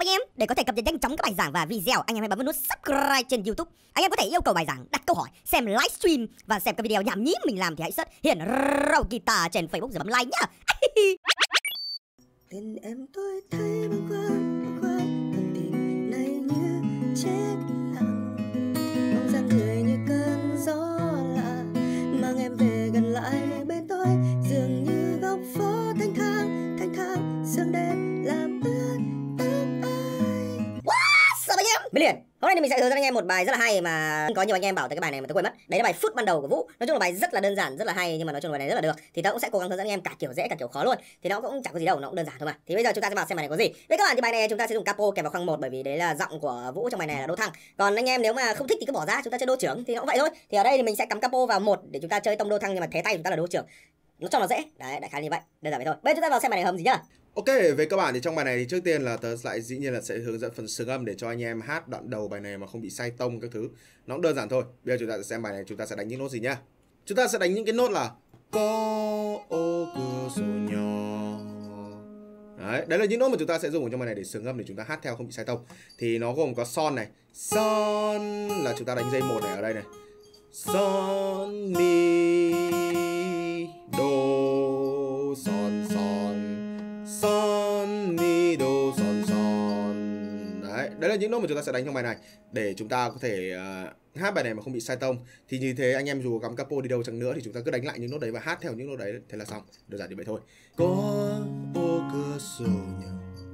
anh em? Để có thể cập nhật nhanh chóng các bài giảng và video, anh em hãy bấm vào nút subscribe trên YouTube. Anh em có thể yêu cầu bài giảng, đặt câu hỏi, xem livestream và xem các video nhảm nhí mình làm thì hãy search Hiển Rau Guitar trên Facebook rồi bấm like nhá. Tình em tôi thấy bâng khuâng con tình này như chết lặng, mong rằng người như cơn gió lạ mang em về gần lại bên tôi, dường như góc phố thanh thang sương đêm làm ướt tóc ai. Sao anh em? Mới liền. Hôm nay thì mình sẽ hướng dẫn anh em một bài rất là hay mà có nhiều anh em bảo tới cái bài này mà tôi quên mất. Đấy là bài phút ban đầu của Vũ. Nói chung là bài rất là đơn giản, rất là hay, nhưng mà nói chung là bài này rất là được. Thì tớ cũng sẽ cố gắng hướng dẫn anh em cả kiểu dễ cả kiểu khó luôn. Thì nó cũng chẳng có gì đâu, nó cũng đơn giản thôi mà. Thì bây giờ chúng ta sẽ vào xem bài này có gì. Với các bạn thì bài này chúng ta sẽ dùng capo kèm vào khoang 1 bởi vì đấy là giọng của Vũ trong bài này là đô thăng. Còn anh em nếu mà không thích thì cứ bỏ ra, chúng ta chơi đô trưởng thì nó cũng vậy thôi. Thì ở đây thì mình sẽ cắm capo vào 1 để chúng ta chơi tông đô thăng, nhưng mà thế tay chúng ta là đô trưởng. Nó cho nó dễ. Đấy, đại khái như vậy. Đơn giản vậy thôi. Bây giờ chúng ta vào xem bài này hầm gì nhá. Ok, với các bạn thì trong bài này thì trước tiên là tớ lại dĩ nhiên là sẽ hướng dẫn phần xướng âm để cho anh em hát đoạn đầu bài này mà không bị sai tông các thứ. Nó cũng đơn giản thôi. Bây giờ chúng ta sẽ xem bài này chúng ta sẽ đánh những nốt gì nhá. Chúng ta sẽ đánh những cái nốt là có ô cửa sổ nhỏ. Đấy là những nốt mà chúng ta sẽ dùng ở trong bài này để xướng âm để chúng ta hát theo không bị sai tông. Thì nó gồm có son này. Son là chúng ta đánh dây 1 này ở đây này. Son mi đô son son mi đô son son. Đấy là những nốt mà chúng ta sẽ đánh trong bài này để chúng ta có thể hát bài này mà không bị sai tông. Thì như thế anh em dù cắm capo đi đâu chăng nữa thì chúng ta cứ đánh lại những nốt đấy và hát theo những nốt đấy, thế là xong. Đơn giản như vậy thôi. Có ô cửa sổ nhỏ.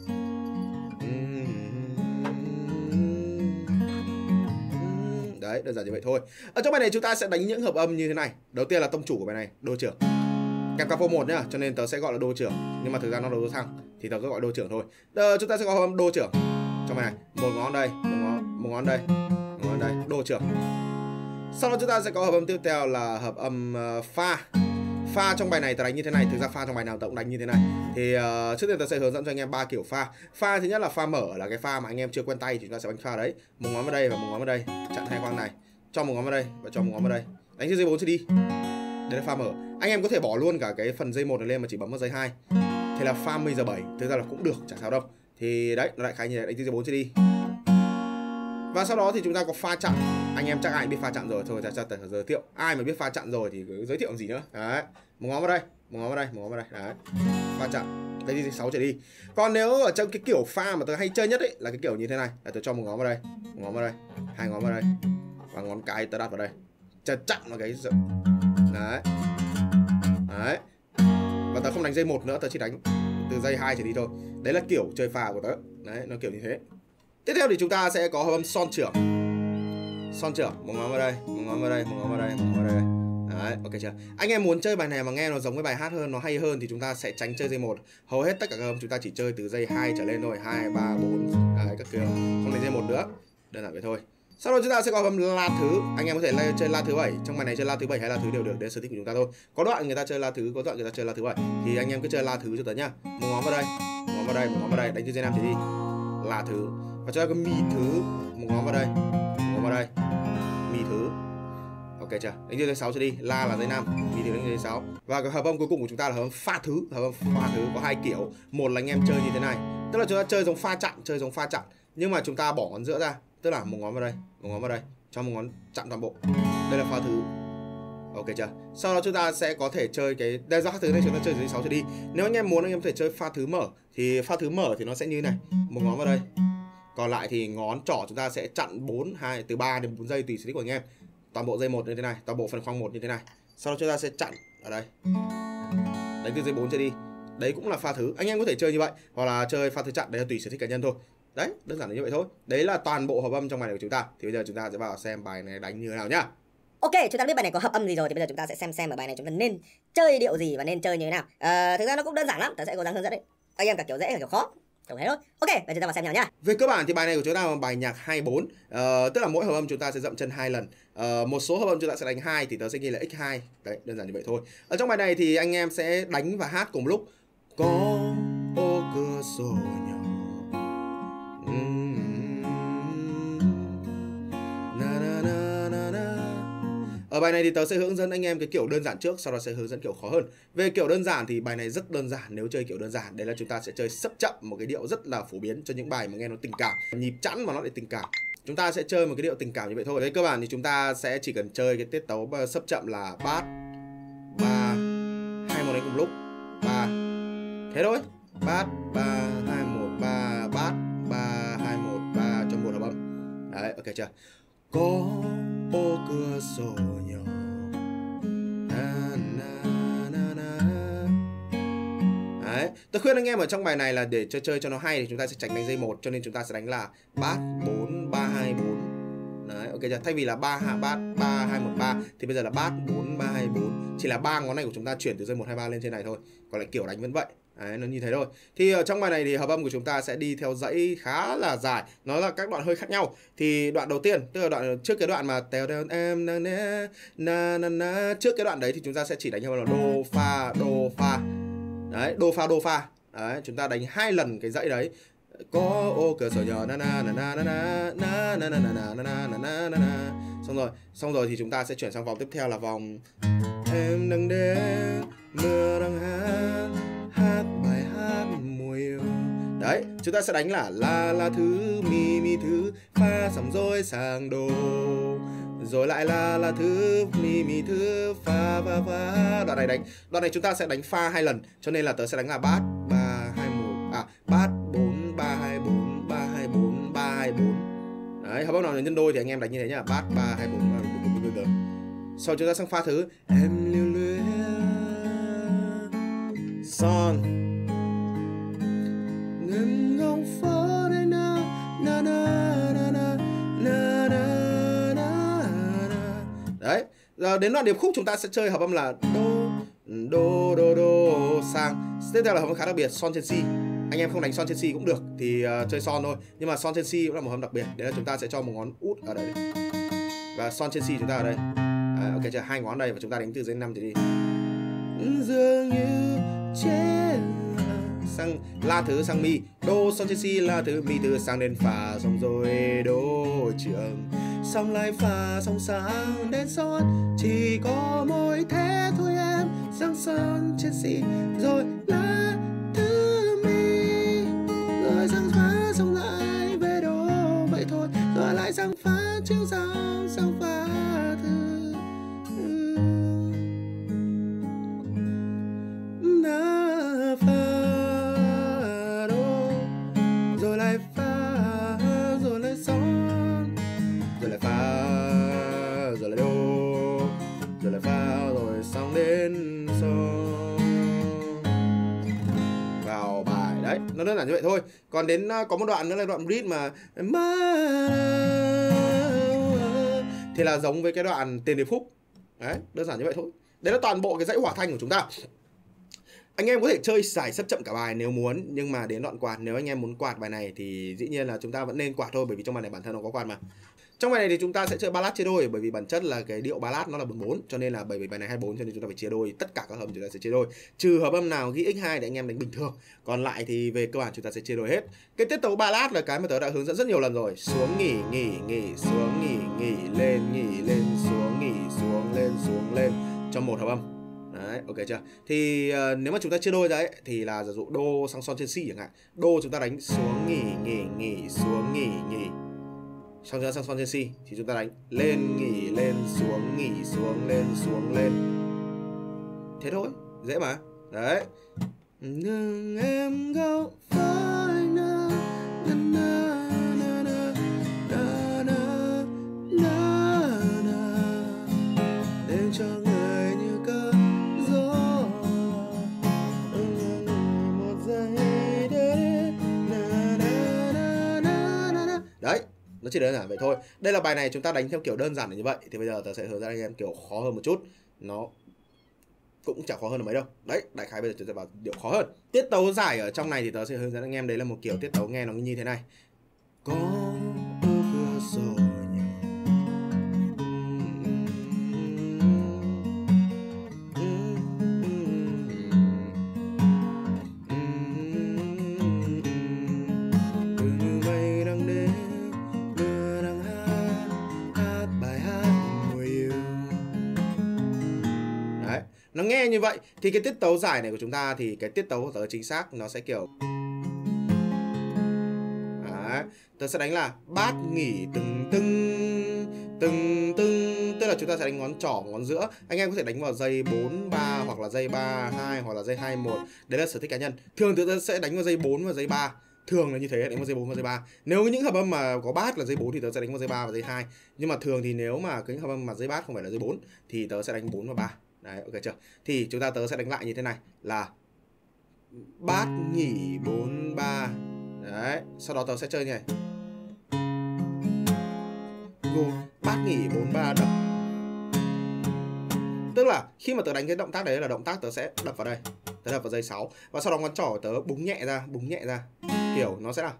Đấy, đơn giản như vậy thôi. Ở trong bài này chúng ta sẽ đánh những hợp âm như thế này. Đầu tiên là tông chủ của bài này, đô trưởng. Kèm capo 1 nhá, cho nên tớ sẽ gọi là đô trưởng, nhưng mà thực ra nó là đô thăng thì tớ cứ gọi đô trưởng thôi. Chúng ta sẽ có hợp âm đô trưởng trong bài này, một ngón đây, một ngón đây, một ngón đây, đô trưởng. Sau đó chúng ta sẽ có hợp âm tiếp theo là hợp âm pha. Pha trong bài này tớ đánh như thế này, thực ra pha trong bài nào tớ cũng đánh như thế này. Thì trước tiên tớ sẽ hướng dẫn cho anh em 3 kiểu pha. Pha thứ nhất là pha mở, là cái pha mà anh em chưa quen tay thì chúng ta sẽ đánh pha đấy. Một ngón vào đây và một ngón vào đây, chặn hai khoang này, cho một ngón vào đây và cho một ngón vào đây. Đánh trên dây 4 trở đi. Đấy là pha mở. Anh em có thể bỏ luôn cả cái phần dây 1 này lên mà chỉ bấm vào dây 2. Thế là pha mi giờ 7, thực ra là cũng được, chẳng sao đâu. Thì đấy, nó lại khái như thế, đánh từ dây 4 trở đi. Và sau đó thì chúng ta có pha chặn. Anh em chắc ai biết pha chặn rồi, thôi ta giới thiệu. Ai mà biết pha chặn rồi thì cứ giới thiệu làm gì nữa. Đấy, một ngón vào đây, một ngón vào đây, một ngón vào đây. Đấy. Pha chặn. Đây đi 6 trở đi. Còn nếu ở trong cái kiểu pha mà tôi hay chơi nhất ấy là cái kiểu như thế này, là tôi cho một ngón vào đây, một ngón vào đây, hai ngón vào đây và ngón cái tôi đặt vào đây. Chặn vào cái. Đấy. Đấy. Và tớ không đánh dây 1 nữa, tớ chỉ đánh từ dây 2 trở đi thôi. Đấy là kiểu chơi pha của tớ. Đấy, nó kiểu như thế. Tiếp theo thì chúng ta sẽ có hợp âm son trưởng. Son trưởng, một ngón vào đây, một ngón vào đây, một ngón vào đây, một ngón vào đây. Đấy, ok chưa? Anh em muốn chơi bài này mà nghe nó giống với bài hát hơn, nó hay hơn thì chúng ta sẽ tránh chơi dây 1. Hầu hết tất cả các hợp âm chúng ta chỉ chơi từ dây 2 trở lên thôi, 2 3 4. Đấy, các kiểu. Không đánh dây 1 nữa. Đơn giản vậy thôi. Sau đó chúng ta sẽ có hợp âm la thứ. Anh em có thể chơi la thứ 7. Trong bài này chơi la thứ 7 hay la thứ đều được, để sở thích của chúng ta thôi. Có đoạn người ta chơi la thứ, có đoạn người ta chơi la thứ 7. Thì anh em cứ chơi la thứ cho tớ nhá. Một ngón vào đây, một ngón vào đây, một ngón vào đây, đánh từ dây 5 trở đi. La thứ. Và cho cái mi thứ, một ngón vào đây, một ngón vào đây. Mi thứ. Ok chưa? Đánh từ dây 6 trở đi. La là dây 5, mi thứ đánh từ dây 6. Và cái hợp âm cuối cùng của chúng ta là hợp âm pha thứ. Hợp âm pha thứ có hai kiểu. Một là anh em chơi như thế này. Tức là chúng ta chơi giống pha chặn, nhưng mà chúng ta bỏ ngón giữa ra. Tức là một ngón vào đây, một ngón vào đây, cho một ngón chặn toàn bộ. Đây là pha thứ. Ok chưa? Sau đó chúng ta sẽ có thể chơi cái đây ra thứ này, chúng ta chơi dưới 6 trở đi. Nếu anh em muốn anh em có thể chơi pha thứ mở. Thì pha thứ mở thì nó sẽ như này, một ngón vào đây. Còn lại thì ngón trỏ chúng ta sẽ chặn 4 2 từ 3 đến 4 giây tùy sở thích của anh em. Toàn bộ dây 1 như thế này, toàn bộ phần khoang 1 như thế này. Sau đó chúng ta sẽ chặn ở đây. Đánh từ dây 4 trở đi. Đấy cũng là pha thứ. Anh em có thể chơi như vậy hoặc là chơi pha thứ chặn, đấy là tùy sở thích cá nhân thôi. Đấy, đơn giản là như vậy thôi. Đấy là toàn bộ hợp âm trong bài này của chúng ta. Thì bây giờ chúng ta sẽ vào xem bài này đánh như thế nào nhá. Ok, chúng ta biết bài này có hợp âm gì rồi thì bây giờ chúng ta sẽ xem ở bài này chúng ta nên chơi điệu gì và nên chơi như thế nào. Thực ra nó cũng đơn giản lắm, tớ sẽ cố gắng hướng dẫn đấy. Anh em cả kiểu dễ cả kiểu khó. Kiểu thế thôi. Ok, bây giờ chúng ta vào xem nhau nhá. Về cơ bản thì bài này của chúng ta là bài nhạc 2/4. Tức là mỗi hợp âm chúng ta sẽ dậm chân 2 lần. Một số hợp âm chúng ta sẽ đánh 2 thì tớ sẽ ghi là x2. Đấy, đơn giản như vậy thôi. Ở trong bài này thì anh em sẽ đánh và hát cùng lúc. Có ô cửa sổ nhỏ. Ở bài này thì tớ sẽ hướng dẫn anh em cái kiểu đơn giản trước, sau đó sẽ hướng dẫn kiểu khó hơn. Về kiểu đơn giản thì bài này rất đơn giản nếu chơi kiểu đơn giản. Đấy là chúng ta sẽ chơi sấp chậm, một cái điệu rất là phổ biến cho những bài mà nghe nó tình cảm, nhịp chẵn mà nó lại tình cảm. Chúng ta sẽ chơi một cái điệu tình cảm như vậy thôi. Đấy, cơ bản thì chúng ta sẽ chỉ cần chơi cái tiết tấu sấp chậm là bát 3 2 1 đánh cùng lúc 3. Thế thôi. Bát 3 2 1 3, bát 3 2 1 3 trong một hợp âm. Đấy, ok chưa? Có ô cửa sổ nhỏ na, na, na, na. Đấy, tôi khuyên anh em ở trong bài này là để chơi cho nó hay thì chúng ta sẽ tránh đánh dây 1, cho nên chúng ta sẽ đánh là bát 4 3 2 4. Đấy, ok chưa? Thay vì là bát 3 2 1 3 thì bây giờ là bát 4 3 2 4. Chỉ là 3 ngón này của chúng ta chuyển từ dây 1 2 3 lên trên này thôi. Còn lại kiểu đánh vẫn vậy. Đấy, nó như thế thôi. Thì ở trong bài này thì hợp âm của chúng ta sẽ đi theo dãy khá là dài. Nó là các đoạn hơi khác nhau. Thì đoạn đầu tiên, tức là đoạn trước cái đoạn mà tèo tèo em na na na na, trước cái đoạn đấy thì chúng ta sẽ chỉ đánh theo là đô pha đô pha. Đấy, đô pha đô pha. Đấy, chúng ta đánh 2 lần cái dãy đấy. Có ô cửa sổ nhỏ na na na na na na na na na na na na na na. Xong rồi thì chúng ta sẽ chuyển sang vòng tiếp theo là vòng em đang đến mưa đang hát bài hát mùa yêu. Đấy, chúng ta sẽ đánh là la thứ mi thứ pha xong rồi sang đô, rồi lại là thứ mi thứ pha va. Đoạn này chúng ta sẽ đánh pha 2 lần, cho nên là tớ sẽ đánh là bát 3 2 1 bát 4 3 2 4 3 2 4 3 2 4. Đấy, hợp âm nào nhân đôi thì anh em đánh như thế nhá, bát 3 2 4 3 4. Sau chúng ta sang pha thứ em lưu luyến son ngân ngóng phố đây na na na na na na na na. Đấy, giờ đến đoạn điệp khúc chúng ta sẽ chơi hợp âm là đô sang. Tiếp theo là hợp âm khá đặc biệt, son trên si. Anh em không đánh son trên si cũng được thì chơi son thôi, nhưng mà son trên si cũng là một hợp âm đặc biệt. Đấy là chúng ta sẽ cho một ngón út ở đây và son trên si chúng ta ở đây. Ok chưa? 2 ngón đây và chúng ta đánh từ dây 5 trở đi. Dường như chết sang la thứ sang mi, đô son trên si la thứ mi thứ sang đến phà, xong rồi đô trường, xong lại phà xong sang đến son, chỉ có mỗi thế thôi em, sang son trên si rồi la thứ mi, rồi sang phá xong lại về đô vậy thôi, rồi lại sang phá chiếu sao sang phá thứ na phá đô, rồi lại phá, rồi lại son, rồi lại phá, rồi lại đô, rồi lại phá, rồi xong đến son vào bài. Đấy, nó đơn giản như vậy thôi. Còn đến có một đoạn nữa là đoạn bridge mà thì là giống với cái đoạn tiền điệp khúc. Đấy, đơn giản như vậy thôi. Đấy là toàn bộ cái dãy hòa thanh của chúng ta. Anh em có thể chơi giải sấp chậm cả bài nếu muốn, nhưng mà đến đoạn quạt, nếu anh em muốn quạt bài này thì dĩ nhiên là chúng ta vẫn nên quạt thôi, bởi vì trong bài này bản thân nó có quạt mà. Trong bài này thì chúng ta sẽ chơi ballad chia đôi, bởi vì bản chất là cái điệu ballad nó là 44, cho nên là bởi vì bài này 24 cho nên chúng ta phải chia đôi, tất cả các hợp âm chúng ta sẽ chia đôi, trừ hợp âm nào ghi x2 để anh em đánh bình thường. Còn lại thì về cơ bản chúng ta sẽ chia đôi hết. Cái tiết tấu ballad là cái mà tớ đã hướng dẫn rất nhiều lần rồi. Xuống nghỉ xuống nghỉ lên xuống nghỉ xuống lên trong một hợp âm. Đấy, ok chưa? Thì nếu mà chúng ta chia đôi ra ấy, thì là giả dụ đô sang son trên si chẳng hạn. Đô chúng ta đánh xuống nghỉ xuống nghỉ xong ra sang son trên si thì chúng ta đánh lên nghỉ xuống lên. Thế thôi, dễ mà. Đấy. Đừng em góc phải na na na na na na na na để cho người như cơn gió một giây na na na na na. Đấy, nó chỉ đơn giản vậy thôi. Đây là bài này chúng ta đánh theo kiểu đơn giản như vậy. Thì bây giờ tớ sẽ hướng dẫn anh em kiểu khó hơn một chút. Nó cũng chẳng khó hơn là mấy đâu. Đấy, đại khái bây giờ chúng ta vào điệu khó hơn. Tiết tấu giải ở trong này thì tớ sẽ hướng dẫn anh em. Đấy là một kiểu tiết tấu nghe nó như thế này. Có ô cửa sổ nhỏ mây đang đến mưa đang hát bài hát mùa yêu. Nó nghe như vậy thì cái tiết tấu giải này của chúng ta thì cái tiết tấu của tớ chính xác nó sẽ kiểu đấy, tớ sẽ đánh là bát nghỉ từng tưng, tức là chúng ta sẽ đánh ngón trỏ, ngón giữa. Anh em có thể đánh vào dây 4 3 hoặc là dây 3 2 hoặc là dây 2 1. Đấy là sở thích cá nhân. Thường tớ sẽ đánh vào dây 4 và dây 3. Thường là như thế, đánh vào dây 4 và dây 3. Nếu những hợp âm mà có bát là dây 4 thì tớ sẽ đánh vào dây 3 và dây 2. Nhưng mà thường thì nếu mà cái hợp âm mà dây bát không phải là dây 4 thì tớ sẽ đánh 4 và 3. Đấy, ok chưa? Thì tớ sẽ đánh lại như thế này là bát nhỉ 4 3. Đấy, sau đó tớ sẽ chơi như này. Bát nghỉ 4 3 đập. Tức là khi mà tớ đánh cái động tác đấy là động tác tớ sẽ đập vào đây. Tớ đập vào dây 6 và sau đó ngón trỏ tớ búng nhẹ ra. Kiểu nó sẽ là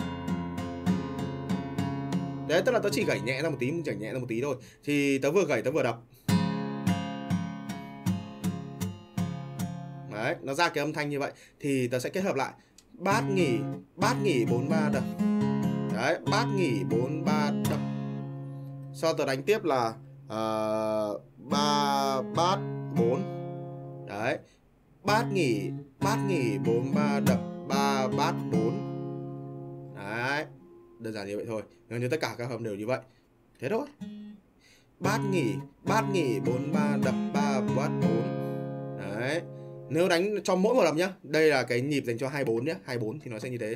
đấy, tức là tớ chỉ gảy nhẹ ra một tí thôi. Thì tớ vừa gảy tớ vừa đập. Đấy, nó ra cái âm thanh như vậy thì tớ sẽ kết hợp lại bát nghỉ 4 3 đập. Đấy, bát nghỉ 4 3 đập. Sau tớ đánh tiếp là 3 bát 4. Đấy. Bát nghỉ 4 3 đập 3 bát 4. Đấy. Đơn giản như vậy thôi. Gần như tất cả các hợp đều như vậy. Thế thôi. Bát nghỉ 4 3 đập 3 bát 4. Đấy. Nếu đánh cho mỗi một đập nhá. Đây là cái nhịp dành cho 24 nhá. 24 thì nó sẽ như thế.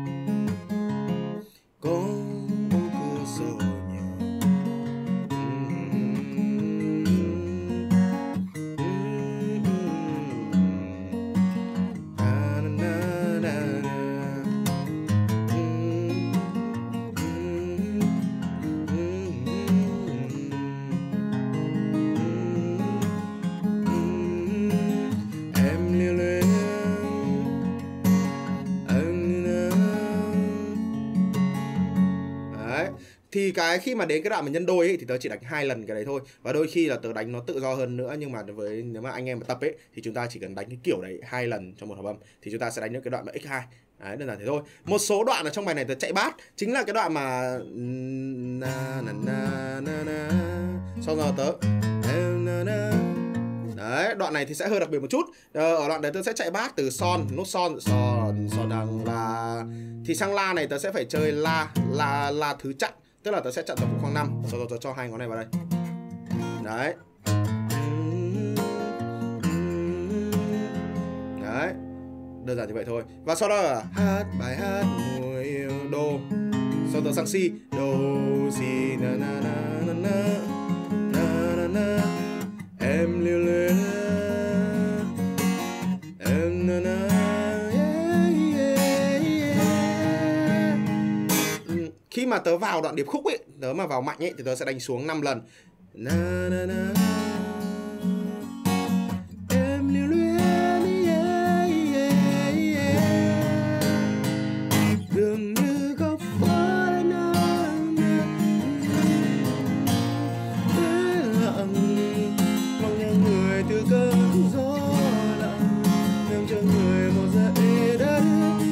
Có cửa sổ thì cái khi mà đến cái đoạn mà nhân đôi ấy, thì tớ chỉ đánh 2 lần cái đấy thôi. Và đôi khi là tớ đánh nó tự do hơn nữa. Nhưng mà nếu mà anh em mà tập ấy thì chúng ta chỉ cần đánh cái kiểu đấy 2 lần trong một hợp âm thì chúng ta sẽ đánh được cái đoạn mà x2. Đấy, đơn giản thế thôi. Một số đoạn ở trong bài này tớ chạy bát chính là cái đoạn mà sau đó tớ đấy, đoạn này thì sẽ hơi đặc biệt một chút. Ở đoạn đấy tớ sẽ chạy bát từ son, nốt son đằng la, thì sang la này tớ sẽ phải chơi la thứ chặn, tức là tớ sẽ chặn tập khoảng 5, sau đó tớ cho 2 ngón này vào đây. Đấy. Đấy. Đơn giản như vậy thôi. Và sau đó là bài hát mùa yêu đô. Sau đó sang si, đô si na na na na na na. Em lưu luyến em na na khi mà tớ vào đoạn điệp khúc ấy, tớ mà vào mạnh ấy thì tớ sẽ đánh xuống 5 lần. Na na na. Em lưu luyến dường như góc phố lặng mong nhớ người từ cơn gió lặng đem cho người một dãy đất.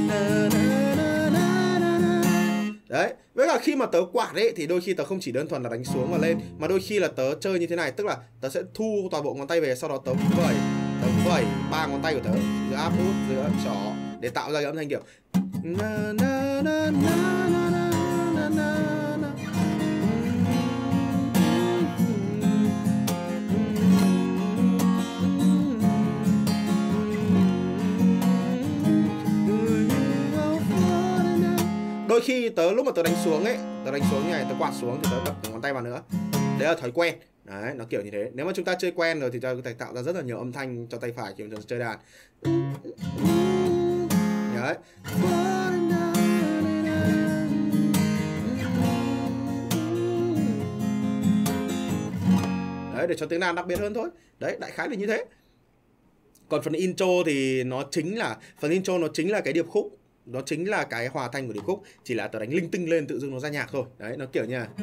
Đấy, với cả khi mà tớ quạt ấy thì đôi khi tớ không chỉ đơn thuần là đánh xuống và lên, mà đôi khi là tớ chơi như thế này, tức là tớ sẽ thu toàn bộ ngón tay về, sau đó tớ vẩy 3 ngón tay của tớ giữa áp út, giữa trỏ để tạo ra cái âm thanh kiểu na na na na na na na. Đôi khi lúc mà tớ đánh xuống ấy, tớ đánh xuống như này, tớ quạt xuống thì tớ đập ngón tay vào nữa. Đấy là thói quen. Đấy, nó kiểu như thế. Nếu mà chúng ta chơi quen rồi thì ta có thể tạo ra rất là nhiều âm thanh cho tay phải khi chúng ta chơi đàn. Đấy. Đấy, để cho tiếng đàn đặc biệt hơn thôi. Đấy, đại khái là như thế. Còn phần intro thì nó chính là cái điệp khúc. Nó chính là cái hòa thanh của điệp khúc. Chỉ là tớ đánh linh tinh lên tự dưng nó ra nhạc thôi. Đấy, nó kiểu như là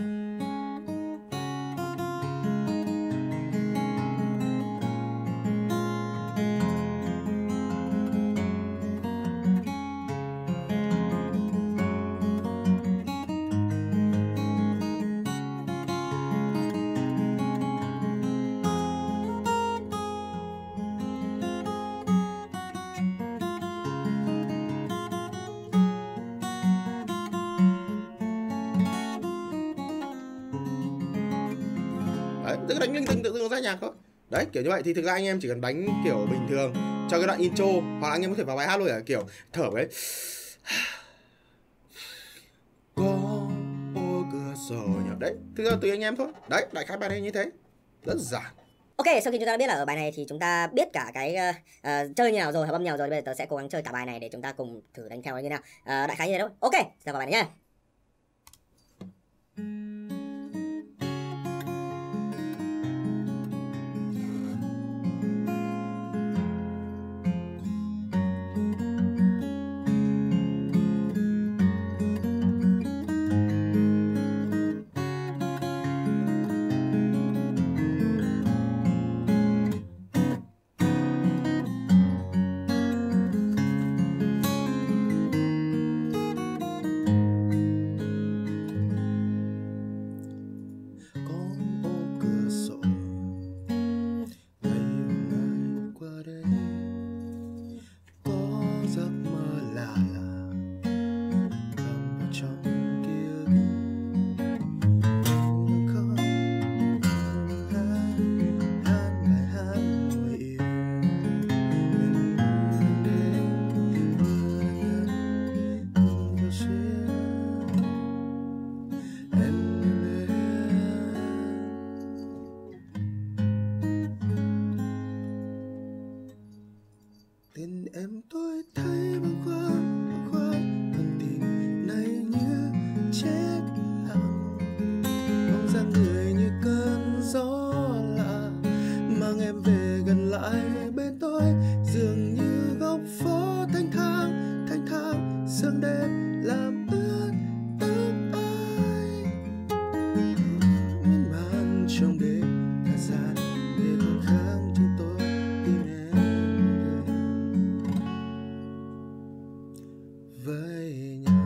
cứ đánh linh tinh tự dưng nó ra nhạc thôi. Đấy, kiểu như vậy thì thực ra anh em chỉ cần đánh kiểu bình thường cho cái đoạn intro, hoặc là anh em có thể vào bài hát luôn ở kiểu thở ấy. Có ô cửa sổ nhỉ. Đấy, thực ra tùy anh em thôi. Đấy, đại khái bài này như thế. Rất giản. Ok, sau khi chúng ta đã biết là ở bài này thì chúng ta biết cả cái chơi như nào rồi, hợp âm như nào rồi, bây giờ tớ sẽ cố gắng chơi cả bài này để chúng ta cùng thử đánh theo như thế nào. Đại khái như thế thôi. Ok, giờ vào bài này nha. Tình em tôi thấy bâng khuâng con tim này như chết lặng, mong rằng người như cơn gió lạ mang em về gần lại bên tôi, dường như góc phố thanh thang sương đêm làm ướt tóc ai, miên man trong đêm thời gian để không kháng cho tôi tìm em với nhau.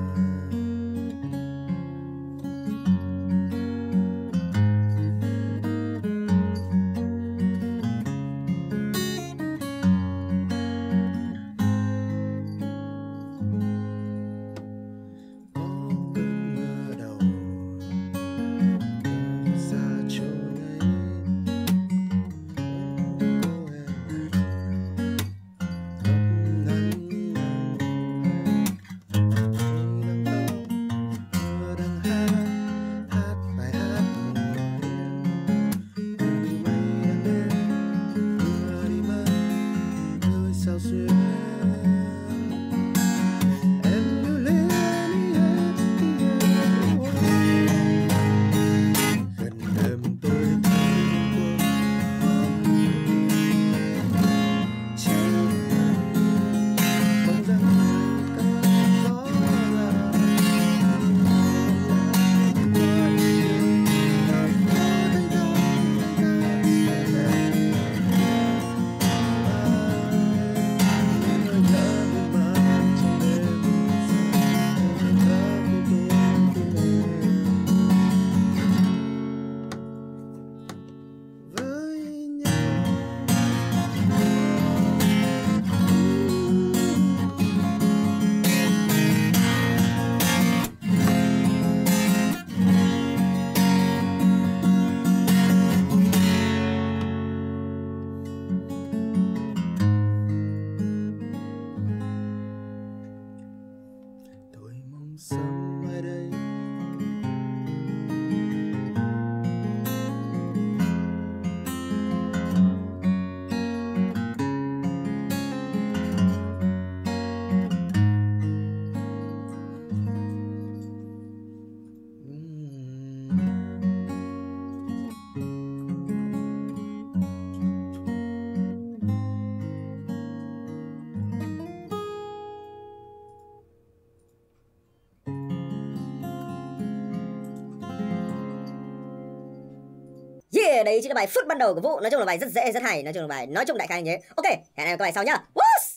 Sớm mai đây Đấy chính là bài phút ban đầu của Vũ. Nói chung là bài rất dễ, rất hay. Nói chung là bài, nói chung đại khái như thế. Ok, hẹn gặp lại các bài sau nhá.